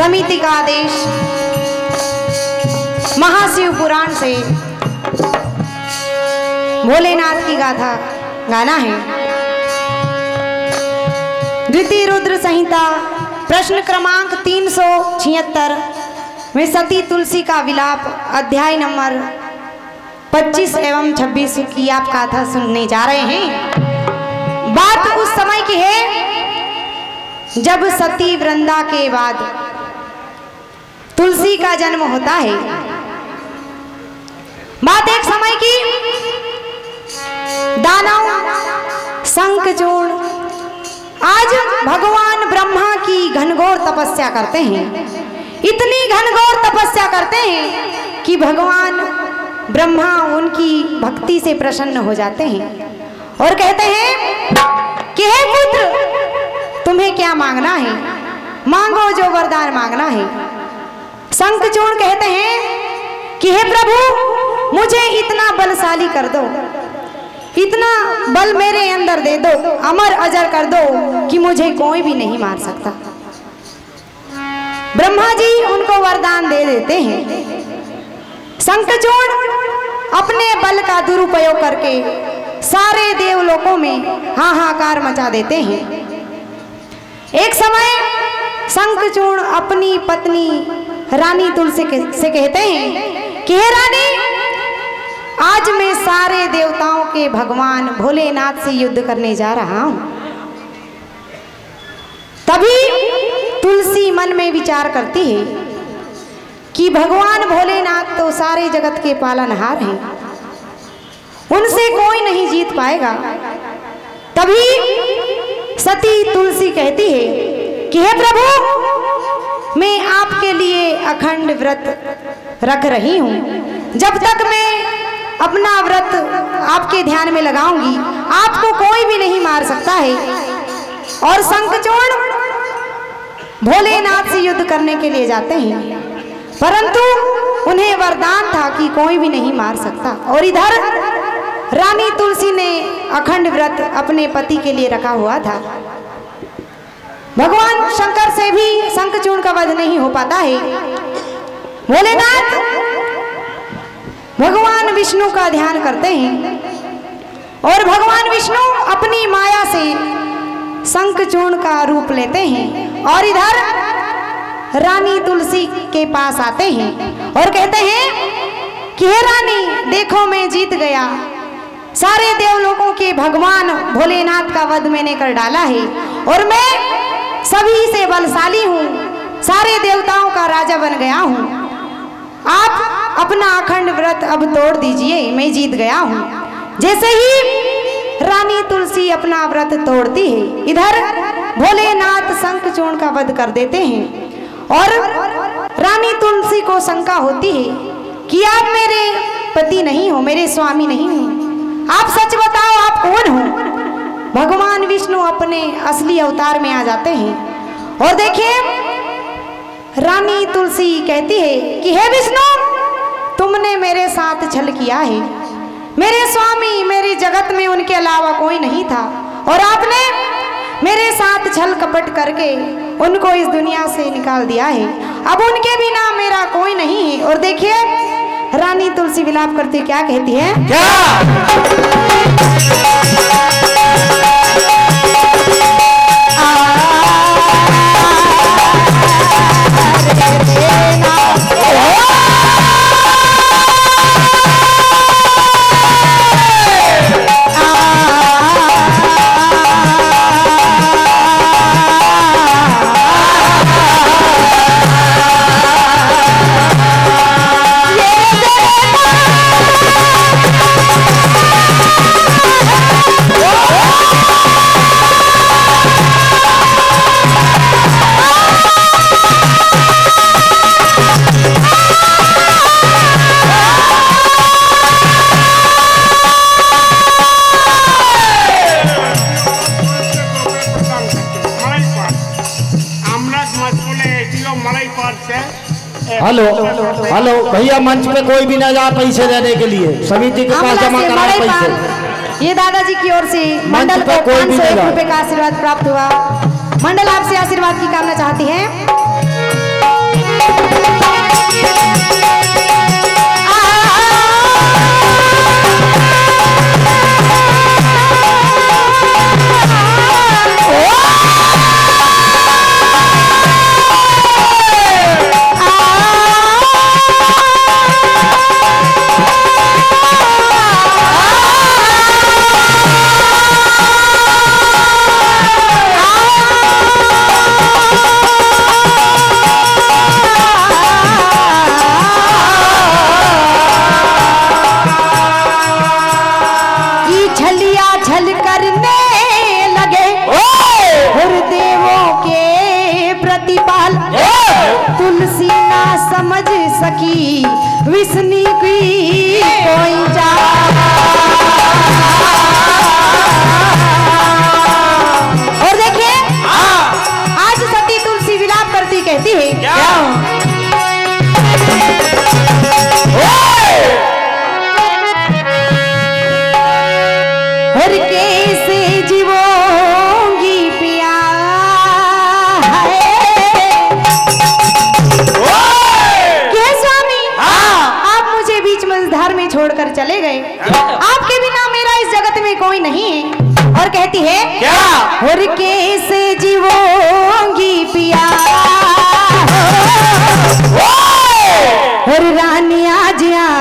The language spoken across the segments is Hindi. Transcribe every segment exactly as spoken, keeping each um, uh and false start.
समिति का आदेश महाशिव पुराण से भोलेनाथ की गाथा गाना है। द्वितीय रुद्र संहिता प्रश्न क्रमांक तीन सौ छिहत्तर में सती तुलसी का विलाप अध्याय नंबर पच्चीस एवं छब्बीस की आप गाथा सुनने जा रहे हैं। बात उस समय की है जब सती वृंदा के बाद तुलसी का जन्म होता है। बात एक समय की, दानव शंखचूड़ आज भगवान ब्रह्मा की घनघोर तपस्या करते हैं। इतनी घनघोर तपस्या करते हैं कि भगवान ब्रह्मा उनकी भक्ति से प्रसन्न हो जाते हैं और कहते हैं कि हे पुत्र, तुम्हें क्या मांगना है, मांगो जो वरदान मांगना है। शंखचूड़ कहते हैं कि हे प्रभु, मुझे इतना बलशाली कर दो, इतना बल मेरे अंदर दे दो, अमर अजर कर दो कि मुझे कोई भी नहीं मार सकता। ब्रह्मा जी उनको वरदान दे देते हैं। शंखचूड़ अपने बल का दुरुपयोग करके सारे देवलोकों में हाहाकार मचा देते हैं। एक समय शंखचूड़ अपनी पत्नी रानी तुलसी से कहते हैं कि हे रानी, आज मैं सारे देवताओं के भगवान भोलेनाथ से युद्ध करने जा रहा हूं। तभी तुलसी मन में विचार करती है कि भगवान भोलेनाथ तो सारे जगत के पालनहार हैं, उनसे कोई नहीं जीत पाएगा। तभी सती तुलसी कहती है कि हे प्रभु, मैं आपके लिए अखंड व्रत रख रही हूं। जब तक मैं अपना व्रत आपके ध्यान में लगाऊंगी, आपको कोई भी नहीं मार सकता है। और शंखचूड़ भोलेनाथ से युद्ध करने के लिए जाते हैं, परंतु उन्हें वरदान था कि कोई भी नहीं मार सकता। और इधर रानी तुलसी ने अखंड व्रत अपने पति के लिए रखा हुआ था। भगवान शंकर से भी शंखचूड़ का वध नहीं हो पाता है। भोलेनाथ भगवान विष्णु का ध्यान करते हैं और भगवान विष्णु अपनी माया से शंखचूड़ का रूप लेते हैं और इधर रानी तुलसी के पास आते हैं और कहते हैं कि हे रानी, देखो मैं जीत गया। सारे देवलोकों के भगवान भोलेनाथ का वध मैंने कर डाला है और मैं सभी से बलशाली हूँ, सारे देवताओं का राजा बन गया हूँ। आप अपना अखंड व्रत अब तोड़ दीजिए, मैं जीत गया हूँ। जैसे ही रानी तुलसी अपना व्रत तोड़ती है, इधर भोलेनाथ शंखचूड़ का वध कर देते हैं। और रानी तुलसी को शंका होती है कि आप मेरे पति नहीं हो, मेरे स्वामी नहीं हो, आप सच बताओ आप कौन हो। भगवान विष्णु अपने असली अवतार में आ जाते हैं और देखिए रानी तुलसी कहती है कि हे विष्णु, तुमने मेरे साथ छल किया है। मेरे स्वामी मेरे जगत में उनके अलावा कोई नहीं था और आपने मेरे साथ छल कपट करके उनको इस दुनिया से निकाल दिया है। अब उनके बिना मेरा कोई नहीं है। और देखिए रानी तुलसी विलाप करती क्या कहती है, क्या? हेलो हेलो भैया, मंच पे कोई भी ना जा पैसे देने के लिए, समिति के पास जमा करा पैसे। ये दादाजी की ओर से मंडल को पाँच सौ एक रुपए का आशीर्वाद प्राप्त हुआ। मंडल आपसे आशीर्वाद की कामना चाहती है। प्रतिपाल तुलसी ना समझ सकी विष्णु की कोई जा। और देखिए आज सती तुलसी विलाप करती कहती है क्या? और कैसे जीवोंगी पिया है के स्वामी आप मुझे बीच मझधार में छोड़कर चले गए, आपके बिना मेरा इस जगत में कोई नहीं है। और कहती है क्या? और कैसे जीवोंगी पिया और रानी आज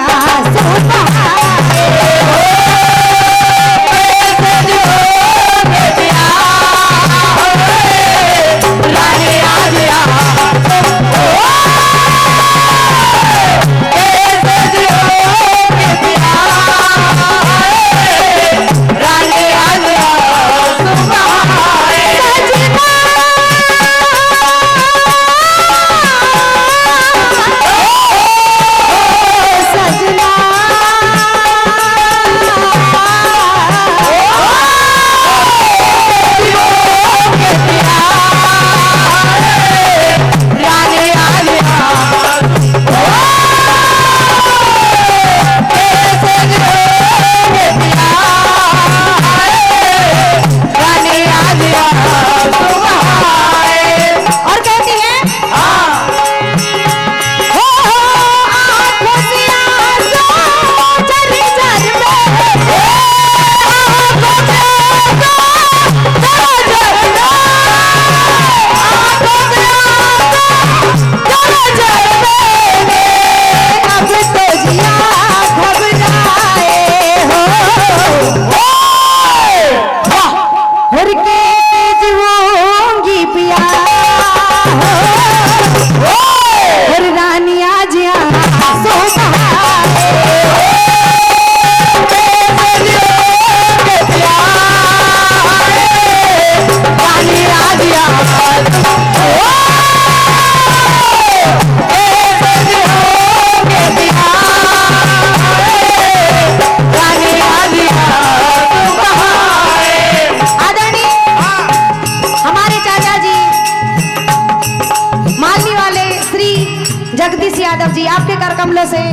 यादव जी आपके कर कमलों से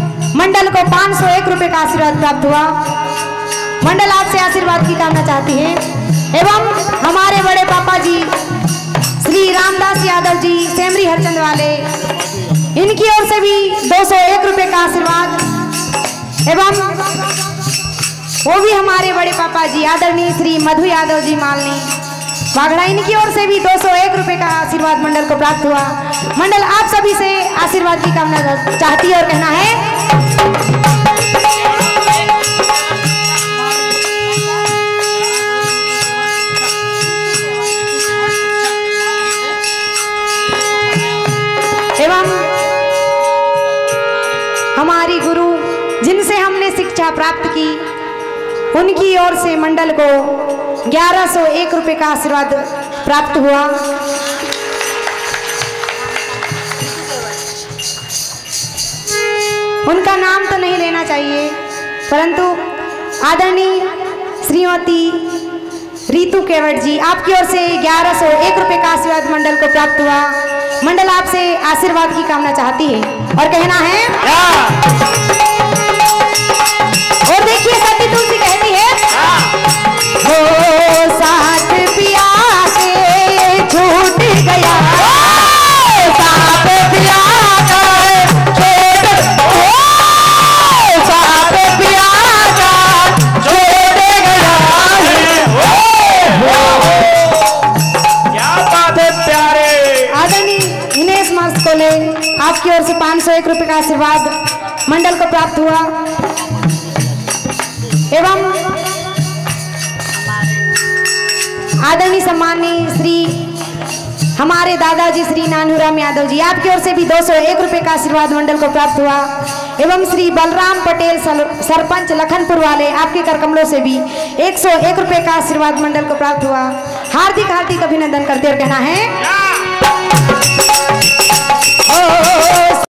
मंडल को पाँच सौ एक रुपए का आशीर्वाद प्राप्त हुआ। मंडल आपसे आशीर्वाद की कामना चाहती है एवं हमारे बड़े पापा जी श्री रामदास यादव जी सेमरी हरचंद वाले, इनकी ओर से भी दो सौ एक रुपए का आशीर्वाद एवं वो भी हमारे बड़े पापा जी आदरणीय श्री मधु यादव जी मालनी बागड़ा, इनकी ओर से भी दो सौ एक रुपए का आशीर्वाद मंडल को प्राप्त हुआ। मंडल आप सभी से आशीर्वाद की कामना चाहती है और कहना है एवं हमारी गुरु जिनसे हमने शिक्षा प्राप्त की उनकी ओर से मंडल को ग्यारह सौ एक रुपए का आशीर्वाद प्राप्त हुआ। उनका नाम तो नहीं लेना चाहिए परंतु आदरणीय श्रीमती रीतू केवट जी आपकी ओर से ग्यारह सौ एक रुपए का आशीर्वाद मंडल को प्राप्त हुआ। मंडल आपसे आशीर्वाद की कामना चाहती है और कहना है और देखिए सती तुलसी कहती है वो साथ पिया के छूट गया, साथ पिया का छूट, साथ पिया का छूट गया क्या बात है प्यारे। आदरणीय दिनेश मार्स कोले आपकी ओर से पाँच सौ एक रुपए का आशीर्वाद मंडल को प्राप्त हुआ एवं आदरणीय सम्माननीय श्री हमारे दादाजी श्री नानूराम यादव जी आपकी ओर से भी दो सौ एक रुपए का आशीर्वाद मंडल को प्राप्त हुआ एवं श्री बलराम पटेल सरपंच लखनपुर वाले आपके कर कमलों से भी एक सौ एक रुपए का आशीर्वाद मंडल को प्राप्त हुआ। हार्दिक हार्दिक अभिनंदन करते और कहना है ओ